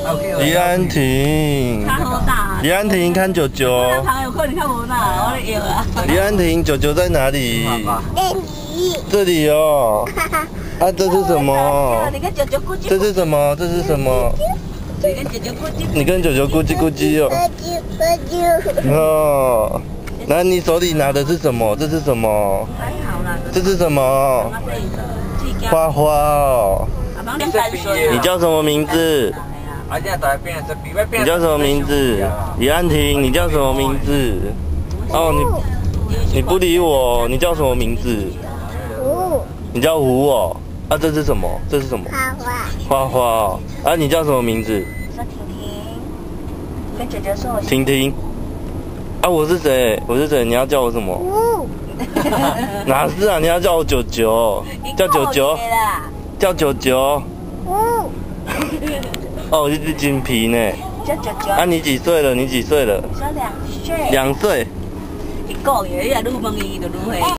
李安婷，李安婷看九九。李安婷，九九在哪里？这里哦。啊，这是什么？这是什么？这是什么？你跟九九咕叽咕叽哦。哦。那你手里拿的是什么？这是什么？这是什么？花花哦。你叫什么名字？你叫什么名字？李安婷，你叫什么名字？哦，你不理我，你叫什么名字？你叫胡哦。啊，这是什么？这是什么？花花哦。啊，你叫什么名字？ 说婷婷，跟姐姐说我是婷婷。啊，我是谁？我是谁？你要叫我什么？哪是啊？你要叫我九九，叫九九，叫九九。哦，你是金皮呢。 叫九九。 啊，你几岁了？你几岁了？ 说2岁。 2岁。 一个月愈问伊就愈会。